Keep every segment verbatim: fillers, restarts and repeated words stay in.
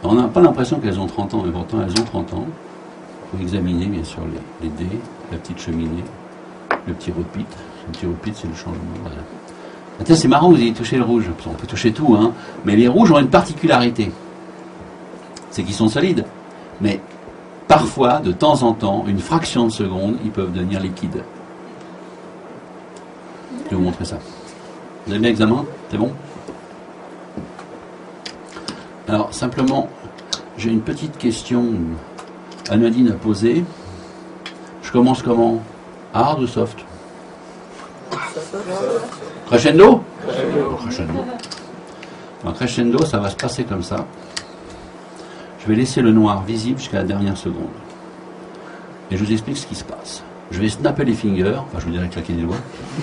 Alors, on n'a pas l'impression qu'elles ont trente ans, mais pourtant elles ont trente ans. Il faut examiner bien sûr les, les dés, la petite cheminée, le petit repeat. Le petit repeat, c'est le changement. Voilà. Ah, tiens, c'est marrant que vous ayez touché le rouge. On peut toucher tout, hein. Mais les rouges ont une particularité. C'est qu'ils sont solides. Mais parfois, de temps en temps, une fraction de seconde, ils peuvent devenir liquides. Je vais vous montrer ça. Vous avez bien l'examen? C'est bon? Alors, simplement, j'ai une petite question à Nadine à poser. Je commence comment? Hard ou soft? Crescendo? Crescendo. Crescendo. Alors, crescendo, ça va se passer comme ça. Je vais laisser le noir visible jusqu'à la dernière seconde. Et je vous explique ce qui se passe. Je vais snapper les fingers, enfin je vous dirais claquer des doigts.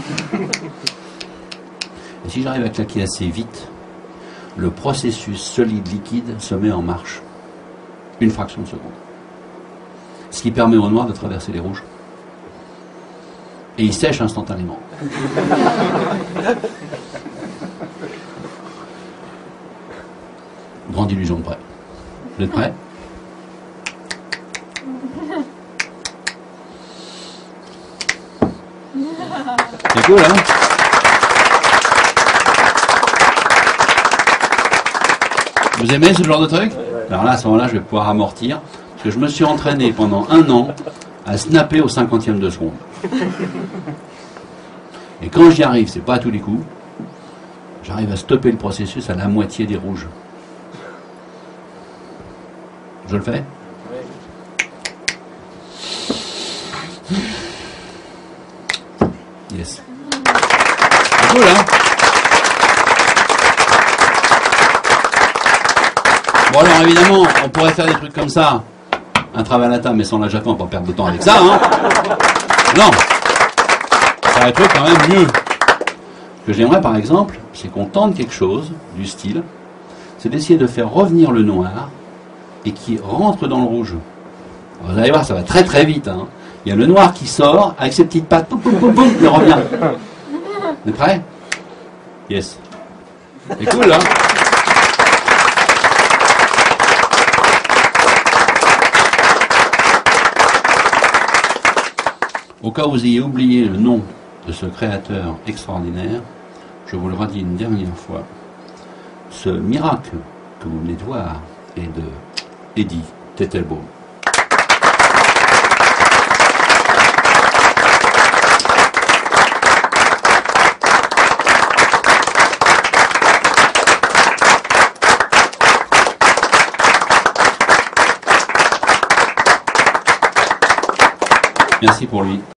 Et si j'arrive à claquer assez vite, le processus solide-liquide se met en marche. Une fraction de seconde. Ce qui permet au noir de traverser les rouges. Et il sèche instantanément. Grande illusion de près. Vous êtes prêts? C'est cool, hein? Vous aimez ce genre de truc? Alors là, à ce moment-là, je vais pouvoir amortir, parce que je me suis entraîné pendant un an à snapper au cinquantième de seconde. Et quand j'y arrive, c'est pas à tous les coups, j'arrive à stopper le processus à la moitié des rouges. Je le fais? Yes. C'est cool, hein? Bon alors évidemment, on pourrait faire des trucs comme ça, un travail à la table, mais sans la japan, on va pas perdre de temps avec ça, hein? Non! Ça va être quand même mieux. Ce que j'aimerais par exemple, c'est qu'on tente quelque chose du style, c'est d'essayer de faire revenir le noir et qui rentre dans le rouge. Alors, vous allez voir, ça va très très vite, hein. Il y a le noir qui sort avec ses petites pattes, poum, poum, poum, poum, il revient. Vous êtes prêts? Yes. C'est cool, hein? Au cas où vous ayez oublié le nom de ce créateur extraordinaire, je vous le redis une dernière fois. Ce miracle que vous venez de voir est de Eddie Teitelbaum. Merci pour lui.